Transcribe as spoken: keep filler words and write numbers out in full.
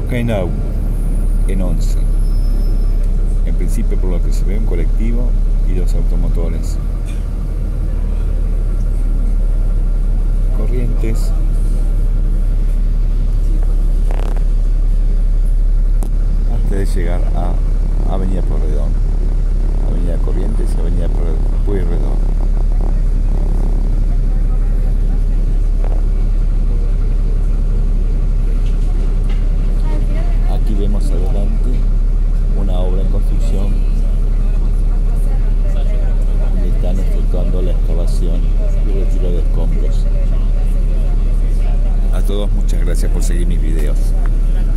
Cainau, en once. En principio, por lo que se ve, un colectivo y dos automotores. Corrientes. Antes de llegar a Avenida Pueyrredón. Avenida Corrientes y Avenida Pueyrredón. Aquí vemos adelante una obra en construcción donde están efectuando la excavación y retiro de escombros. A todos, muchas gracias por seguir mis videos.